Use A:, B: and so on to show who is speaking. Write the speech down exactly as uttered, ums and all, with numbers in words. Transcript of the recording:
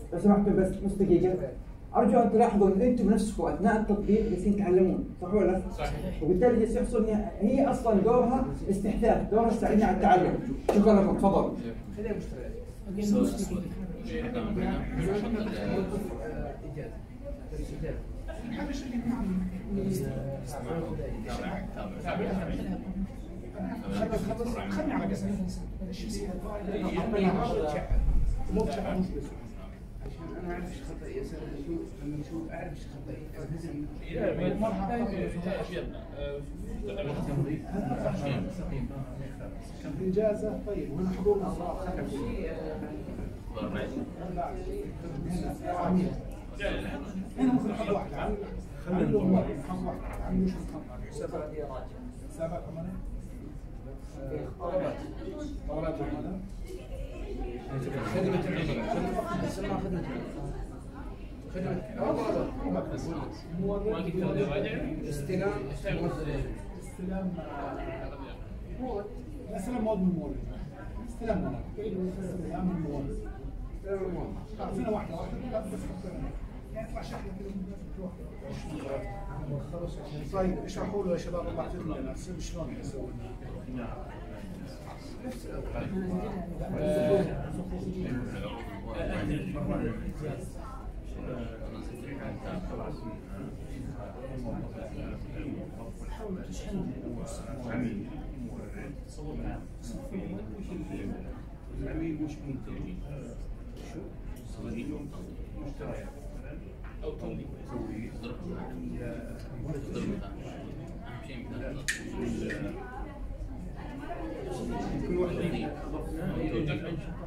A: لو سمحتوا بس نص دقيقة. أرجو أن تلاحظوا أن أنتم بنفسكم أثناء التطبيق جالسين تتعلمون، صح ولا لا؟ صحيح. وبالتالي جالس يحصل إن هي أصلا دورها استحداث، دورها تساعدنا على التعلم. شكرا لكم، تفضلوا. خلينا مشترك.
B: خلنا على قصة مو بشكل مش بس عشان انا اعرف ايش خطأي يا سيدي اشوف لما اشوف اعرف ايش خطأي. كان في اجازة طيب وانا حضور هنا ممكن حد واحد خلينا نقول حد واحد عن وش الخطأ سبع سبع ثمانية طلبات طلبات العملاء خدمة العملاء اسمها خدمة العملاء خدمة استلام استلام استلام مواد من المورد استلام مواد استلام من المورد استلام المورد سنة واحدة واحدة بس يعني يطلع شحنة كده طيب اشرحوا له يا شباب الله يعطيكم شلون يسوون نفس حاولوا تشحنوا عميل تصور معاه العميل مش منتج شو صديق مشترك او تمليك ضرب كل واحد